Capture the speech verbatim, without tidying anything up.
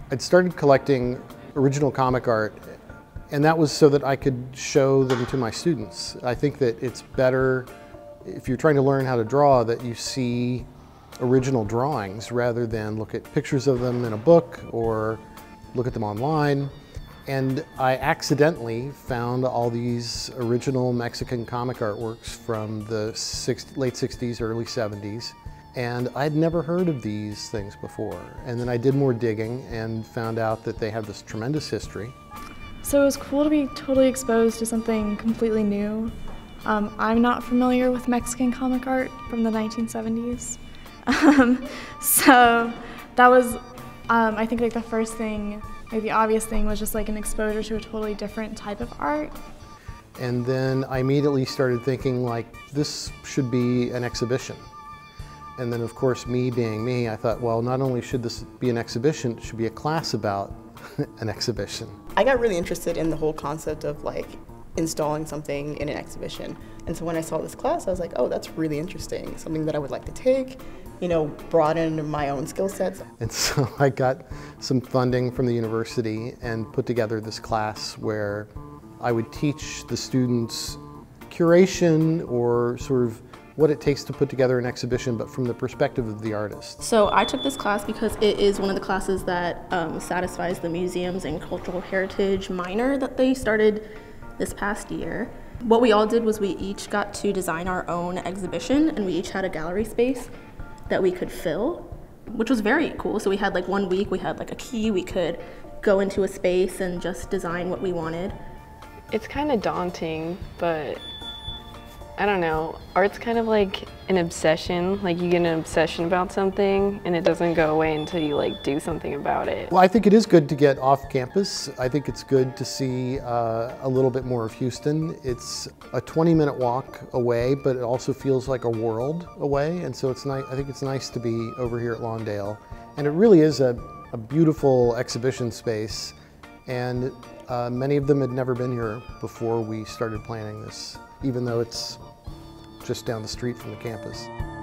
I'd started collecting original comic art, and that was so that I could show them to my students. I think that it's better, if you're trying to learn how to draw, that you see original drawings rather than look at pictures of them in a book or look at them online. And I accidentally found all these original Mexican comic artworks from the late sixties, early seventies. And I'd never heard of these things before. And then I did more digging and found out that they have this tremendous history. So it was cool to be totally exposed to something completely new. Um, I'm not familiar with Mexican comic art from the nineteen seventies. Um, so that was, um, I think, like the first thing, like the obvious thing was just like an exposure to a totally different type of art. And then I immediately started thinking, like, this should be an exhibition. And then, of course, me being me, I thought, well, not only should this be an exhibition, it should be a class about an exhibition. I got really interested in the whole concept of like installing something in an exhibition. And so when I saw this class, I was like, oh, that's really interesting. Something that I would like to take, you know, broaden my own skill sets. And so I got some funding from the university and put together this class where I would teach the students curation or sort of what it takes to put together an exhibition, but from the perspective of the artist. So I took this class because it is one of the classes that um, satisfies the museums and cultural heritage minor that they started this past year. What we all did was we each got to design our own exhibition, and we each had a gallery space that we could fill, which was very cool. So we had like one week, we had like a key, we could go into a space and just design what we wanted. It's kind of daunting, but I don't know, art's kind of like an obsession. Like you get an obsession about something and it doesn't go away until you like do something about it. Well, I think it is good to get off campus. I think it's good to see uh, a little bit more of Houston. It's a twenty minute walk away, but it also feels like a world away. And so it's nice, I think it's nice to be over here at Lawndale. And it really is a, a beautiful exhibition space. And uh, many of them had never been here before we started planning this, even though it's just down the street from the campus.